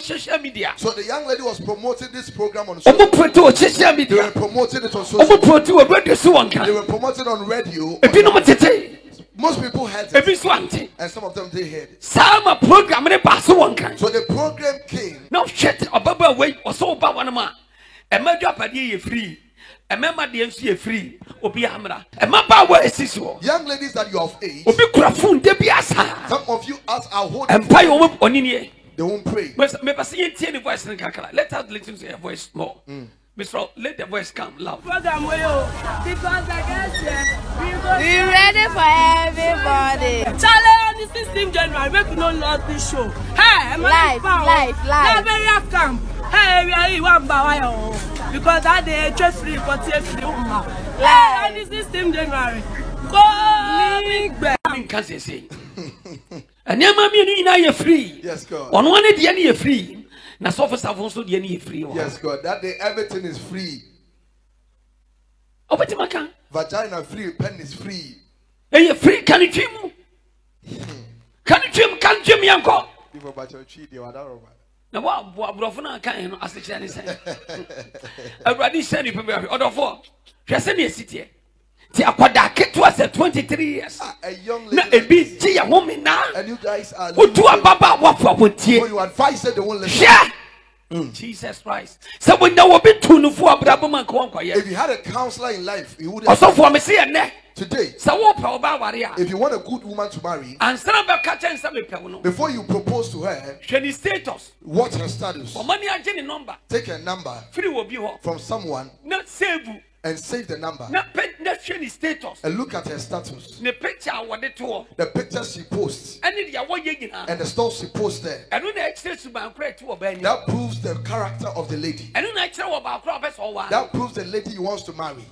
social media. So the young lady was promoting this program on social media. They were promoting it on social media. They were promoting on radio. Most people heard it, and some of them they heard it. So the program came. Now shit ababa way or so about one man. A major party free. A member DMC free. Obi Hamra. A mapa where is this? Young ladies that you have age. Obi Krafun debiasa. Some of you as are holding. And pay on in here. They won't pray. But maybe see any voice in Kakala. Let us listen to your voice more. Mr. Let the voice come loud. Program because I guess we ready for everybody. Challenge on the 16th January. Make no lose this show. Hey, live. Very camp. Hey, we are one by because that day just free for free. Hey, on the 16th January. Go big back. Can't say. And your mommy now you're free. Yes, God. On one day you're free. Na surface have also the any free. Yes, God. That day everything is free. Vagina free, pen is free. Hey, you free? Can you dream? Can you dream? Can you dream, Yanko? People about your cheat, you are that over. Now, what Brofuna can as the Chinese say? Already said it, order for. Just in the city. See, I quite that was 23 years. A young lady. A big woman now. And you guys are. Who do a baba what for what you advise that they won't listen. Yeah. Jesus Christ. So when there will be two for Abraham. If you had a counselor in life, you would. Also for me, see a neck. Today, so if you want a good woman to marry, and before you propose to her, status. Watch her status. Take a number from someone. Not save. And save the number. Status. And look at her status. The picture the picture she posts. And the stuff she posts there. That proves the character of the lady. That proves the lady you want to marry.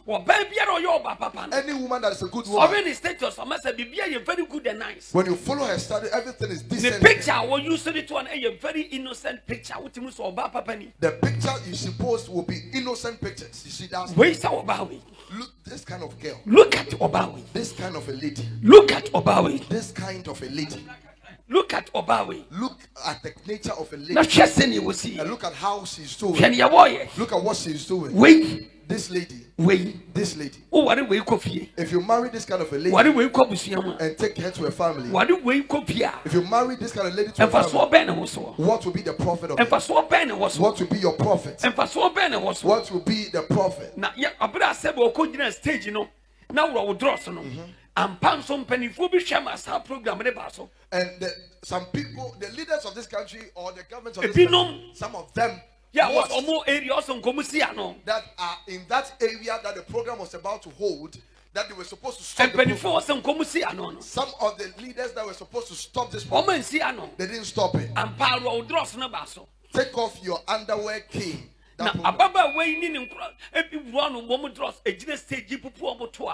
Any woman that is a good woman. Very good and nice. When you follow her status, everything is decent. The picture will use it to a very innocent picture. The picture you should post will be innocent pictures. You see that? Obawi. Look, this kind of girl. Look at Obawi. This kind of a lady. Look at Obawi. This kind of a lady. Look at Obawi. Look at the nature of a lady. Not just saying you will see. And look at how she's doing. Look at what she's doing. Wait. This lady. Wait. This lady. Oh, what a way coffee. If you marry this kind of a lady. What a way coffee. And take her to a family. What a way coffee. If you marry this kind of lady to a family. What will be the profit of it? What will be your profit? What will be the profit? Now, yeah, I said we'll go to stage, you know. Now we'll draw some. And pound some penny for be shamas our program. And some people, the leaders of this country or the government of this country, some of them. Yeah, what more areas on Comisiano that are in that area that the program was about to hold, that they were supposed to stop. The some of the leaders that were supposed to stop this program, they didn't stop it. And Paro dross no basso. Take off your underwear, king. Now, Ababa waiting in one woman dross a genius stage poor.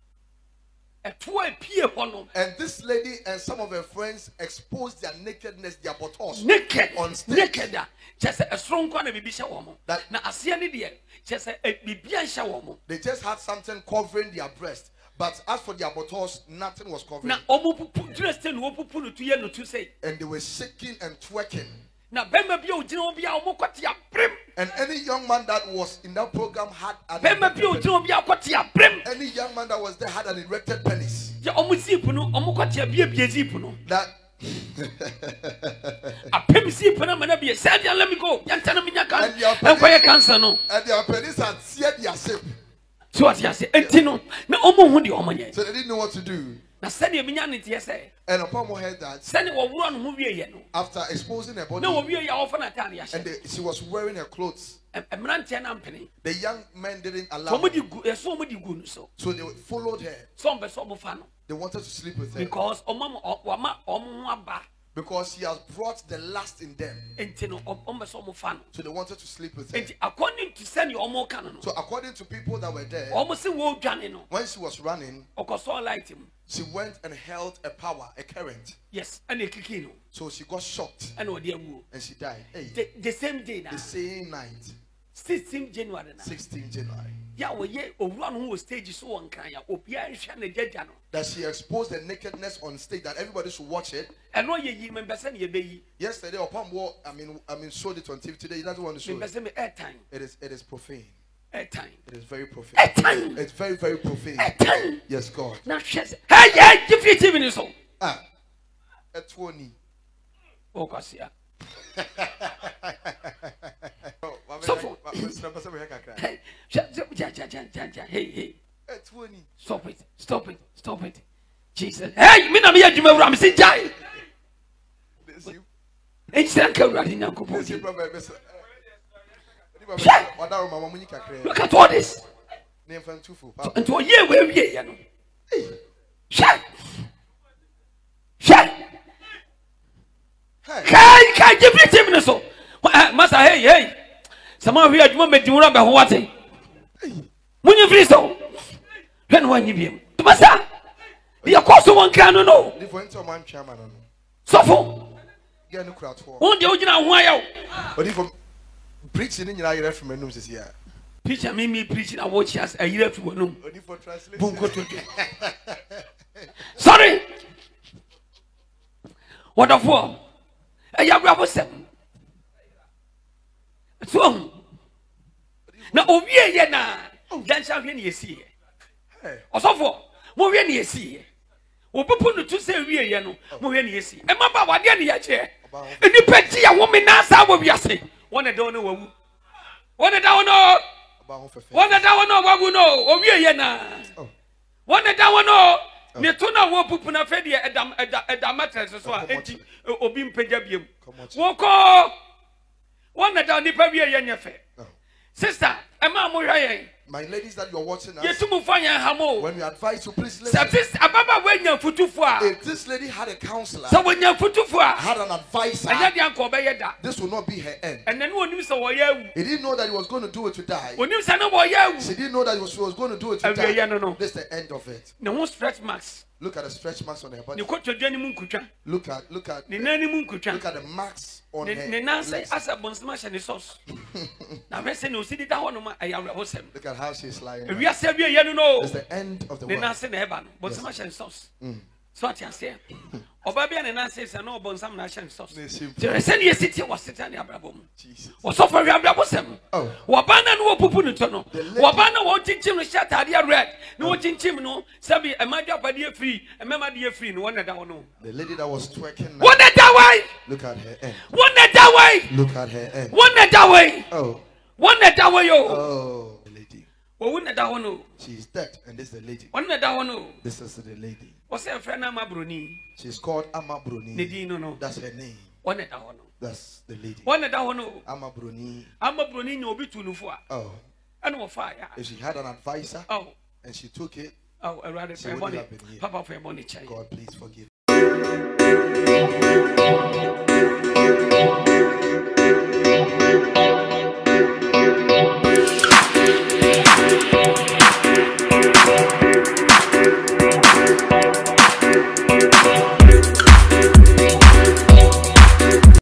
And this lady and some of her friends exposed their nakedness, their buttocks. Naked on stage. Naked. Just a strong corner baby shower. That now I see any dear. Just a baby shower. They just had something covering their breast. But as for their buttocks, nothing was covering. And they were shaking and twerking. Now, and any young man that was in that program had any young man that was there had an erected penis. That let me go. And their penis had seared their shape. So what you say? So they didn't know what to do. Now send your minyanity say. And upon more heard that send it run movie after exposing her body. No, we are often at and she was wearing her clothes. The young men didn't allow her. So they followed her. They wanted to sleep with her. Because she has brought the lust in them. So they wanted to sleep with her. So according to people that were there, when she was running, she went and held a power, a current. Yes, and so she got shocked and she died. Hey, the same day, the same night. 16 January. 16 January. That she exposed the nakedness on stage, that everybody should watch it. Yesterday, upon I mean, showed it on TV. Today, he doesn't want to show it. It is profane. It is very profane. It's very, very profane. Yes, God. Now, hey, give you 2 minutes. A 20. Oh, Cassia. Hey, stop it. Jesus. Hey, me na me adwuma wura me se jai. Look at all this. And to ye we ya no. Shut. Kai give me 10 minutes so. Master hey. Sama we adwuma me di wura be ho wate. Munyi free so. When one you Master. The course one can no. So for. One day you know why. But if preaching in your from room says here. Preacher me preaching and watch us a year to room. Sorry. What of war? A young brother said. So now over here na then shall we see. Also for more when you see. Open to say we are no more when you see. And my papa didn't yet. And the petty a woman now will be saying. One that don't know one that don't know one that don't know what we know or we are now. One that don't know Netuna will put a fedia at the mattress as well. Obim Pejabium. Walk one that don't need your fair. Sister, am I my ladies that you are watching us, when we advise you, please listen. If this lady had a counselor, so when you had an advisor, this will not be her end. And then he didn't know that he was going to do it to die. She didn't know that she was going to do it to die. No. This is the end of it. No stretch marks. Look at the stretch marks on her body. Look at the marks on her legs. Look at how she's lying. It's the end of the world. Yes. So what you say? Obabi and Nancy say no bonsam nation sauce. The send you city was sitting in Abraham. Was so for Abraham. Oh. Wabana no pupu no tono. Wabana wo tinchim no shut area red. No tinchim no sabi e ma dia pade free, e mema dia free no one that no. The lady that was twerking. One that way. Look at her end. One that way. Look at her end. One that way. Oh. One that way yo. Oh, the lady. One that no. She is dead and this is the lady. One that no. This is the lady. What's her friend Ama Bruni? She's called Ama Bruni. No. That's her name. One that no. That's the lady. One that no. Ama Bruni. Ama Bruni no be too far. Oh. And no fire. If she had an advisor. Oh. And she took it. Oh, I rather she would have been here. Papa for money. God, please forgive.